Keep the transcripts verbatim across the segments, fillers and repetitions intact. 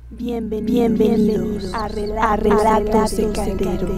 Bienvenidos, Bienvenidos a, Rel a Relatos de Caldero.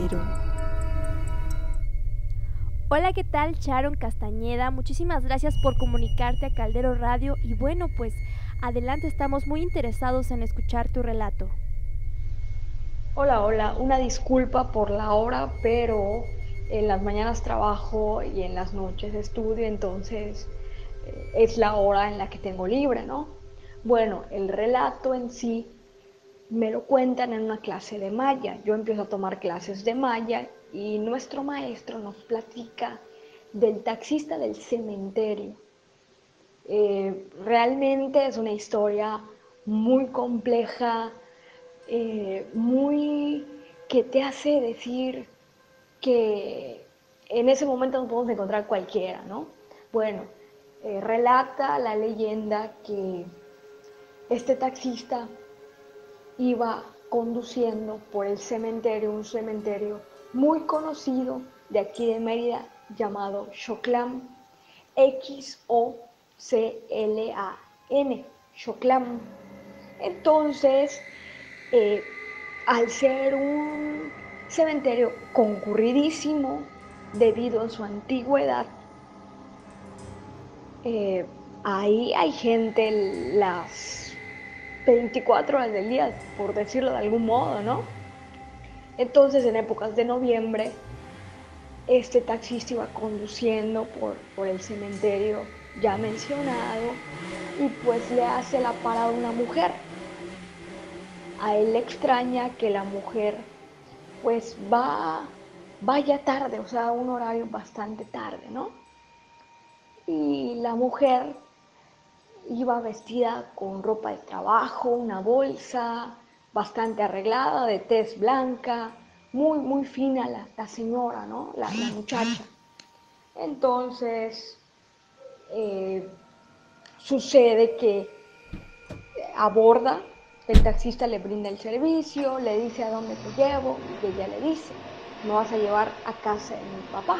Hola, ¿qué tal? Sharon Castañeda, muchísimas gracias por comunicarte a Caldero Radio y bueno, pues adelante, estamos muy interesados en escuchar tu relato. Hola, hola, una disculpa por la hora, pero en las mañanas trabajo y en las noches estudio, entonces eh, es la hora en la que tengo libre, ¿no? Bueno, el relato en sí me lo cuentan en una clase de maya. Yo empiezo a tomar clases de maya y nuestro maestro nos platica del taxista del cementerio. Eh, realmente es una historia muy compleja, eh, muy que te hace decir que en ese momento nos podemos encontrar cualquiera, ¿no? Bueno, eh, relata la leyenda que este taxista iba conduciendo por el cementerio, un cementerio muy conocido de aquí de Mérida llamado Xoclán, X O C L A N, Xoclán. Entonces, eh, al ser un cementerio concurridísimo debido a su antigüedad, eh, ahí hay gente las veinticuatro horas del día, por decirlo de algún modo, ¿no? Entonces, en épocas de noviembre, este taxista iba conduciendo por, por el cementerio ya mencionado y pues le hace la parada una mujer. A él le extraña que la mujer pues va, vaya tarde, o sea, un horario bastante tarde, ¿no? Y la mujer iba vestida con ropa de trabajo, una bolsa, bastante arreglada, de tez blanca, muy, muy fina la, la señora, ¿no? La, la muchacha. Entonces, eh, sucede que aborda, el taxista le brinda el servicio, le dice a dónde te llevo, y ella le dice, me vas a llevar a casa de mi papá.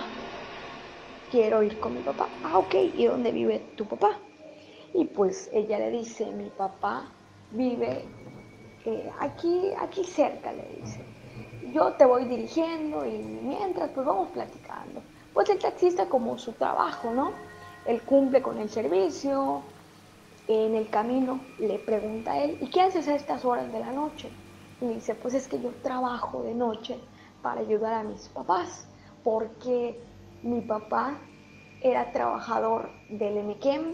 Quiero ir con mi papá. Ah, ok, ¿y dónde vive tu papá? Y pues ella le dice, mi papá vive eh, aquí, aquí cerca, le dice. Yo te voy dirigiendo y mientras pues vamos platicando. Pues el taxista como su trabajo, ¿no? Él cumple con el servicio. En el camino le pregunta a él, ¿y qué haces a estas horas de la noche? Y le dice, pues es que yo trabajo de noche para ayudar a mis papás, porque mi papá era trabajador del Enequén.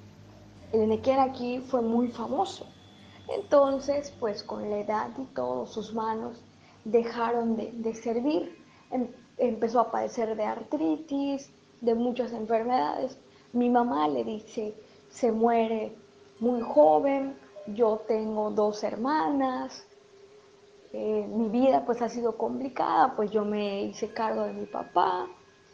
El Enequén aquí fue muy famoso. Entonces, pues con la edad y todo, sus manos dejaron de, de servir. Em, empezó a padecer de artritis, de muchas enfermedades. Mi mamá le dice, se muere muy joven, yo tengo dos hermanas, eh, mi vida pues ha sido complicada, pues yo me hice cargo de mi papá.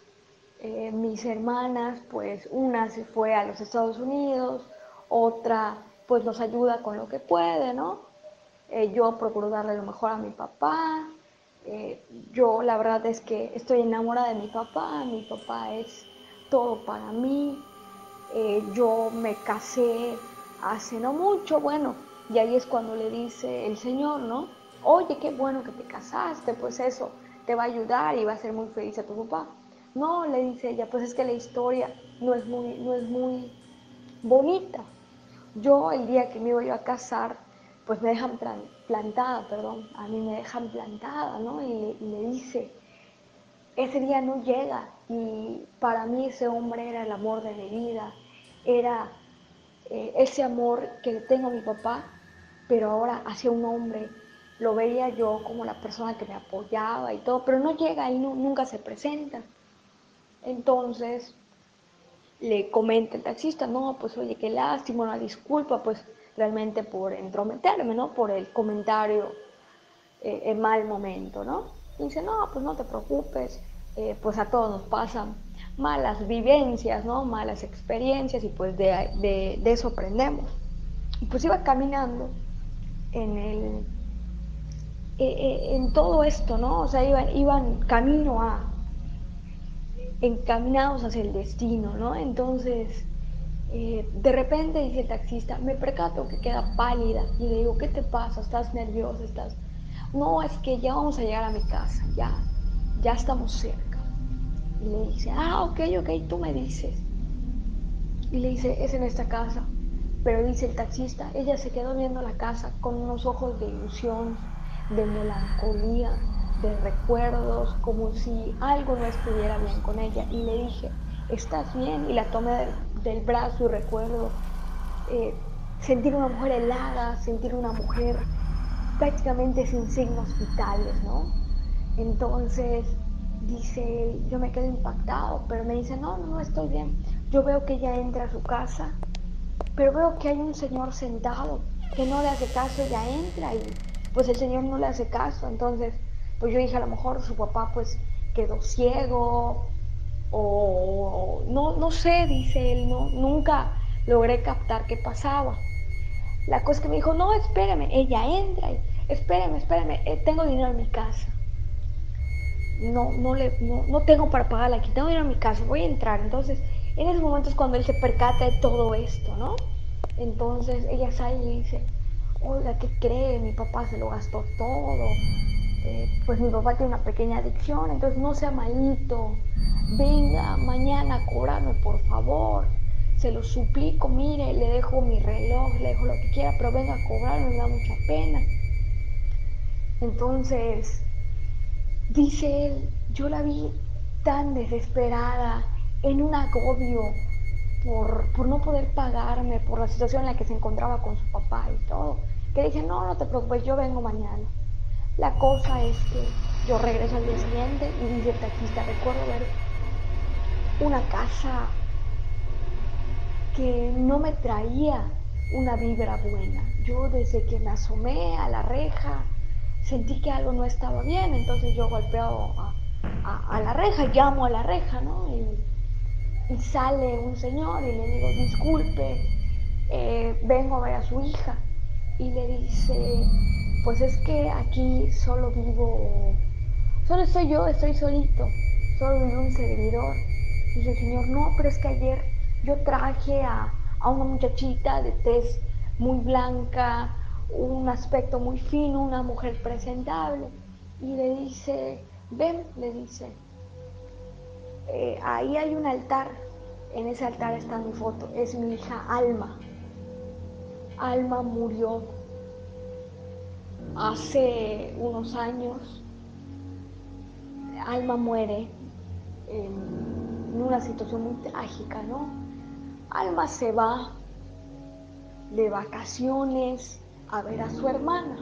Eh, mis hermanas, pues una se fue a los Estados Unidos, otra pues nos ayuda con lo que puede, ¿no? Eh, yo procuro darle lo mejor a mi papá. Eh, yo la verdad es que estoy enamorada de mi papá, mi papá es todo para mí. Eh, yo me casé hace no mucho, bueno, y ahí es cuando le dice el Señor, ¿no? Oye, qué bueno que te casaste, pues eso te va a ayudar y va a ser muy feliz a tu papá. No, le dice ella, pues es que la historia no es muy, no es muy bonita. Yo el día que me iba yo a casar, pues me dejan plantada, perdón, a mí me dejan plantada, ¿no? Y le, y le dice, ese día no llega y para mí ese hombre era el amor de mi vida, era eh, ese amor que tengo a mi papá, pero ahora hacia un hombre lo veía yo como la persona que me apoyaba y todo, pero no llega, él no, nunca se presenta. Entonces le comenta el taxista, no, pues oye, qué lástima, una disculpa, pues realmente por entrometerme, ¿no? Por el comentario eh, en mal momento, ¿no? Y dice, no, pues no te preocupes, eh, pues a todos nos pasan malas vivencias, ¿no? Malas experiencias y pues de, de, de eso aprendemos. Y pues iba caminando en el, eh, en todo esto, ¿no? O sea, iban, iban camino a, encaminados hacia el destino, ¿no? Entonces, Eh, de repente, dice el taxista, me percato que queda pálida y le digo, ¿qué te pasa? ¿Estás nerviosa? ¿Estás...? No, es que ya vamos a llegar a mi casa, ya, ya estamos cerca. Y le dice, ah, ok, ok, tú me dices. Y le dice, es en esta casa. Pero dice el taxista, ella se quedó viendo la casa con unos ojos de ilusión, de melancolía, de recuerdos, como si algo no estuviera bien con ella. Y le dije, ¿estás bien? Y la tomé del, del brazo y recuerdo eh, sentir una mujer helada, sentir una mujer prácticamente sin signos vitales, ¿no? Entonces, dice él, yo me quedo impactado, pero me dice, no, no, no estoy bien. Yo veo que ella entra a su casa, pero veo que hay un señor sentado que no le hace caso, ella entra y pues el señor no le hace caso. Entonces, pues yo dije, a lo mejor su papá pues quedó ciego o no, no sé, dice él, no, nunca logré captar qué pasaba. La cosa es que me dijo, no, espéreme, ella entra y espéreme, espéreme, eh, tengo dinero en mi casa. No, no, le, no, no tengo para pagarla aquí, tengo dinero en mi casa, voy a entrar. Entonces, en ese momento es cuando él se percata de todo esto, ¿no? Entonces ella sale y dice, oiga, ¿qué cree? Mi papá se lo gastó todo. Eh, pues mi papá tiene una pequeña adicción, entonces no sea malito. Venga mañana a cobrarme, por favor. Se lo suplico, mire, le dejo mi reloj, le dejo lo que quiera, pero venga a cobrarme, me da mucha pena. Entonces, dice él, yo la vi tan desesperada, en un agobio, por, por no poder pagarme, por la situación en la que se encontraba con su papá y todo, que dije, no, no te preocupes, yo vengo mañana. La cosa es que yo regreso al día siguiente y dice el taxista, recuerdo ver una casa que no me traía una vibra buena. Yo desde que me asomé a la reja sentí que algo no estaba bien, entonces yo golpeo a, a, a la reja, llamo a la reja, ¿no? Y, y sale un señor y le digo, disculpe, eh, vengo a ver a su hija. Y le dice, pues es que aquí solo vivo, solo estoy yo, estoy solito, solo vive un servidor. Dice el señor, no, pero es que ayer yo traje a, a una muchachita de tez muy blanca, un aspecto muy fino, una mujer presentable. Y le dice, ven, le dice, eh, ahí hay un altar, en ese altar está mi foto, es mi hija Alma. Alma murió hace unos años. Alma muere en una situación muy trágica, ¿no? Alma se va de vacaciones a ver a su hermana,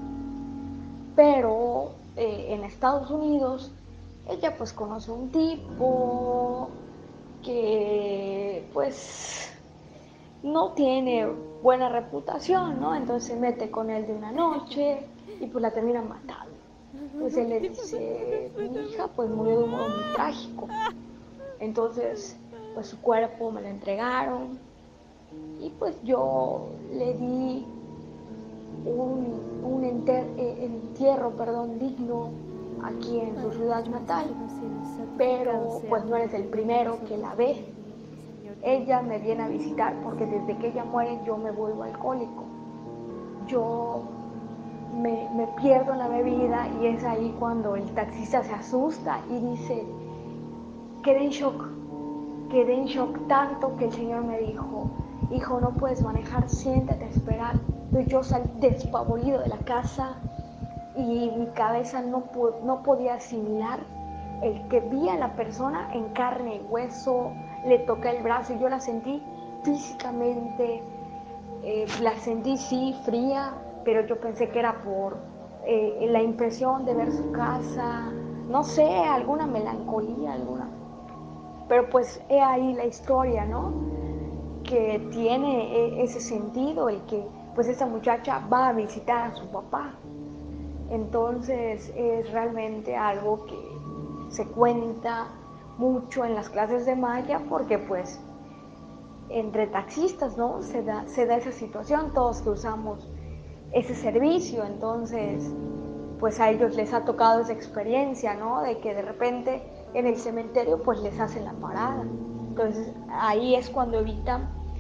pero eh, en Estados Unidos ella pues conoce un tipo que pues no tiene buena reputación, ¿no? Entonces se mete con él de una noche y pues la termina matando. Pues él le dice, mi hija pues murió de un modo muy trágico. Entonces pues su cuerpo me lo entregaron y pues yo le di un, un enter, eh, entierro perdón, digno aquí en su ciudad natal. Pero pues no eres el primero que la ve. Ella me viene a visitar porque desde que ella muere yo me vuelvo alcohólico. Yo me, me pierdo en la bebida y es ahí cuando el taxista se asusta y dice, quedé en shock, quedé en shock tanto que el señor me dijo, hijo, no puedes manejar, siéntate a esperar. Entonces yo salí despavorido de la casa y mi cabeza no, no podía asimilar el que vi a la persona en carne y hueso. Le toqué el brazo y yo la sentí físicamente, eh, la sentí sí fría, pero yo pensé que era por eh, la impresión de ver su casa, no sé, alguna melancolía, alguna. Pero pues he ahí la historia, ¿no? Que tiene ese sentido, el que pues esta muchacha va a visitar a su papá. Entonces es realmente algo que se cuenta mucho en las clases de maya porque pues entre taxistas, ¿no? Se da, se da esa situación, todos que usamos ese servicio, entonces pues a ellos les ha tocado esa experiencia, ¿no? De que de repente en el cementerio pues les hacen la parada. Entonces ahí es cuando evitan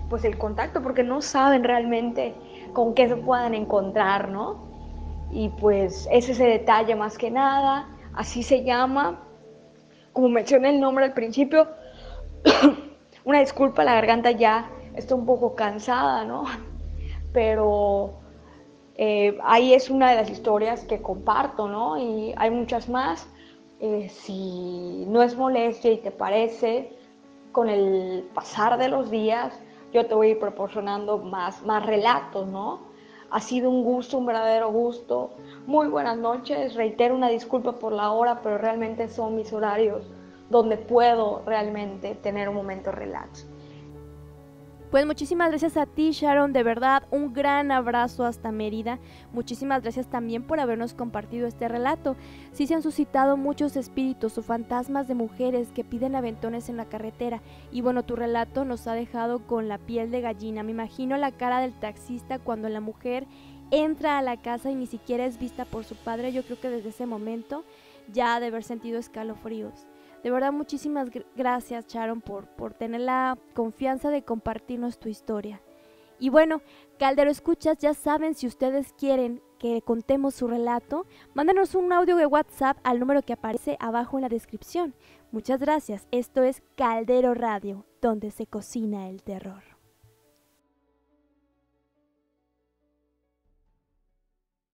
pues el contacto, porque no saben realmente con qué se puedan encontrar, ¿no? Y pues es ese detalle más que nada, así se llama, como mencioné el nombre al principio, una disculpa, la garganta ya está un poco cansada, ¿no? Pero eh, ahí es una de las historias que comparto, ¿no? Y hay muchas más. Eh, si no es molestia y te parece, con el pasar de los días, yo te voy a ir proporcionando más, más relatos, ¿no? Ha sido un gusto, un verdadero gusto. Muy buenas noches. Reitero una disculpa por la hora, pero realmente son mis horarios donde puedo realmente tener un momento relax. Pues muchísimas gracias a ti, Sharon, de verdad, un gran abrazo hasta Mérida. Muchísimas gracias también por habernos compartido este relato. Sí se han suscitado muchos espíritus o fantasmas de mujeres que piden aventones en la carretera. Y bueno, tu relato nos ha dejado con la piel de gallina. Me imagino la cara del taxista cuando la mujer entra a la casa y ni siquiera es vista por su padre. Yo creo que desde ese momento ya ha de haber sentido escalofríos. De verdad, muchísimas gracias, Sharon, por, por tener la confianza de compartirnos tu historia. Y bueno, Caldero Escuchas, ya saben, si ustedes quieren que contemos su relato, mándenos un audio de WhatsApp al número que aparece abajo en la descripción. Muchas gracias. Esto es Caldero Radio, donde se cocina el terror.